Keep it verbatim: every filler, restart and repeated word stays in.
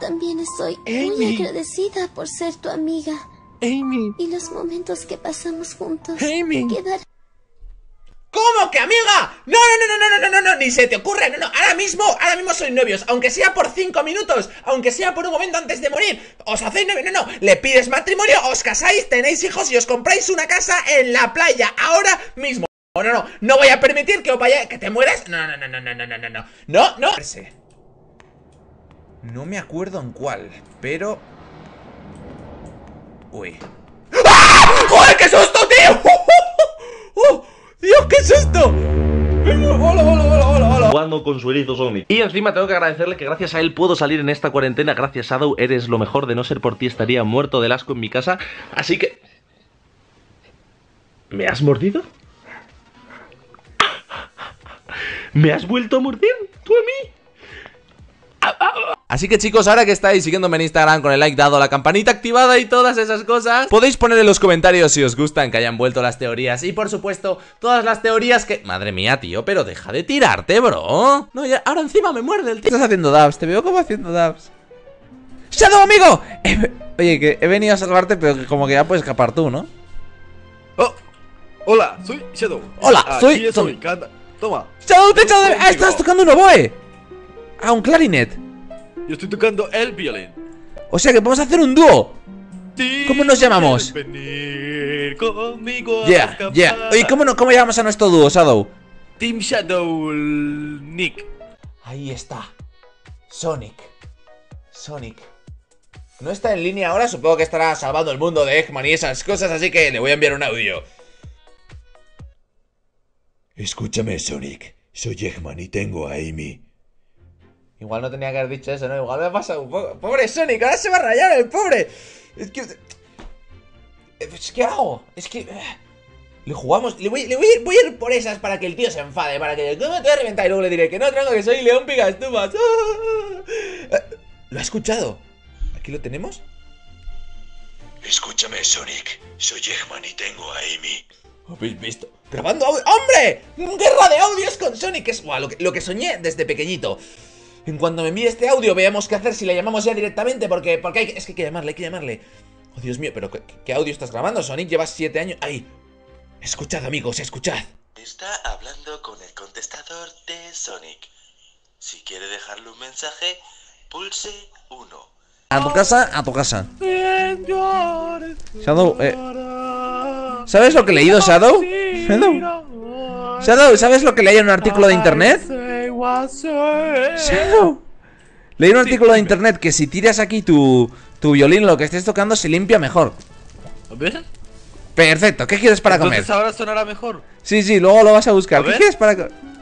también estoy Amy. muy agradecida por ser tu amiga. Amy. Y los momentos que pasamos juntos Amy. quedarán. ¿Cómo que amiga? No, no, no, no, no, no, no, no, ni se te ocurre, no, no, ahora mismo, ahora mismo sois novios, aunque sea por cinco minutos, aunque sea por un momento antes de morir, os hacéis novios, no, no, le pides matrimonio, os casáis, tenéis hijos y os compráis una casa en la playa, ahora mismo. No, no, no, no voy a permitir que os vaya, que te mueras, no, no, no, no, no, no, no, no, no, no, no. No me acuerdo en cuál, pero... Uy. ¡Ah! ¡Joder, qué susto, tío! ¡Oh! ¡Dios, qué susto! ¡Hola, hola, hola, hola, hola! Jugando con su erizo Sonic. Y encima tengo que agradecerle que gracias a él puedo salir en esta cuarentena. Gracias, Shadow, eres lo mejor. De no ser por ti estaría muerto del asco en mi casa. Así que... ¿Me has mordido? ¿Me has vuelto a morder? ¿Tú a mí? Así que chicos, ahora que estáis siguiéndome en Instagram con el like dado, la campanita activada y todas esas cosas, podéis poner en los comentarios si os gustan que hayan vuelto las teorías. Y por supuesto, todas las teorías que... Madre mía, tío, pero deja de tirarte, bro. No, ya, ahora encima me muerde el tío. Estás haciendo dabs, te veo como haciendo dabs. ¡Shadow, amigo! He... Oye, que he venido a salvarte, pero que como que ya puedes escapar tú, ¿no? Oh, hola, soy Shadow. Hola, Ah, soy... aquí es Sonic, anda. Toma. ¡Shadow, te he echado de... ¡Ah, estás tocando un oboe! Ah, un clarinet. Yo estoy tocando el violín. O sea que podemos hacer un dúo. ¿Cómo nos llamamos? Venir conmigo. Yeah, yeah. Oye, ¿cómo, no, ¿cómo llamamos a nuestro dúo, Shadow? Team Shadow Nick. Ahí está. Sonic. Sonic. No está en línea ahora, supongo que estará salvando el mundo de Eggman y esas cosas, así que le voy a enviar un audio. Escúchame, Sonic. Soy Eggman y tengo a Amy. Igual no tenía que haber dicho eso, ¿no? Igual me ha pasado un poco. Pobre Sonic, ahora se va a rayar el pobre. Es que... Es que hago. Es que... Le jugamos... Le voy, le voy, a ir, voy a ir por esas para que el tío se enfade. Para que... ¿Cómo te voy a reventar? Y luego le diré que no, tranco, que soy León Picastufas. ¿Lo ha escuchado? ¿Aquí lo tenemos? Escúchame, Sonic. Soy Eggman y tengo a Amy. ¿Habéis visto? ¡Grabando audio! ¡Hombre! ¡Guerra de audios con Sonic! Es wow, lo, que, lo que soñé desde pequeñito. En cuanto me envíe este audio, veamos qué hacer si le llamamos ya directamente. Porque, porque hay, es que hay que llamarle, hay que llamarle. Oh, Dios mío, pero ¿qué, qué audio estás grabando, Sonic? Llevas siete años... ¡Ay! Escuchad, amigos, escuchad. Está hablando con el contestador de Sonic. Si quiere dejarle un mensaje, pulse uno. A tu casa, a tu casa. Shadow, eh... ¿sabes lo que he leído, Shadow? Shadow, Shadow, ¿sabes lo que leí en un artículo de internet? Shadow, leí un artículo de internet que si tiras aquí tu, tu violín, lo que estés tocando se limpia mejor. ¿Ves? Perfecto, ¿qué quieres para comer? Entonces ahora sonará mejor. Sí, sí, luego lo vas a buscar. A ¿Qué ver. quieres para comer?